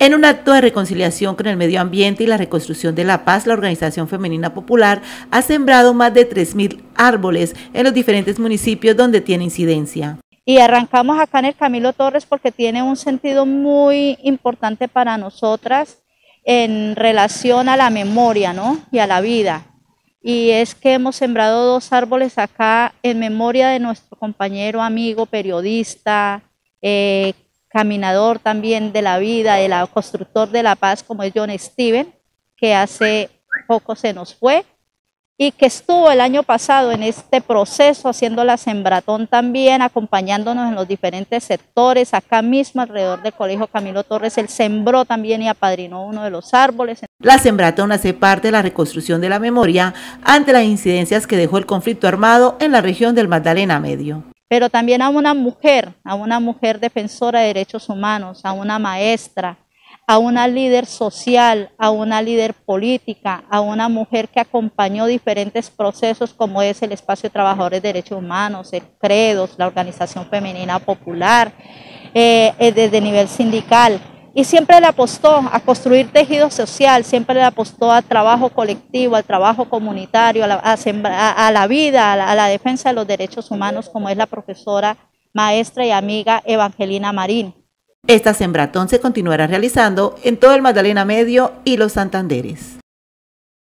En un acto de reconciliación con el medio ambiente y la reconstrucción de la paz, la Organización Femenina Popular ha sembrado más de 3.000 árboles en los diferentes municipios donde tiene incidencia. Y arrancamos acá en el Camilo Torres porque tiene un sentido muy importante para nosotras en relación a la memoria, ¿no? Y a la vida. Y es que hemos sembrado 2 árboles acá en memoria de nuestro compañero, amigo, periodista, caminador también de la vida, constructor de la paz, como es John Steven, que hace poco se nos fue, y que estuvo el año pasado en este proceso haciendo la sembratón también, acompañándonos en los diferentes sectores, acá mismo alrededor del Colegio Camilo Torres. Él sembró también y apadrinó uno de los árboles. La sembratón hace parte de la reconstrucción de la memoria ante las incidencias que dejó el conflicto armado en la región del Magdalena Medio. Pero también a una mujer defensora de derechos humanos, a una maestra, a una líder social, a una líder política, a una mujer que acompañó diferentes procesos como es el Espacio de Trabajadores de Derechos Humanos, el CREDOS, la Organización Femenina Popular, desde nivel sindical. Y siempre le apostó a construir tejido social, siempre le apostó al trabajo colectivo, al trabajo comunitario, a la vida, a la defensa de los derechos humanos, como es la profesora, maestra y amiga Evangelina Marín. Esta sembratón se continuará realizando en todo el Magdalena Medio y los Santanderes.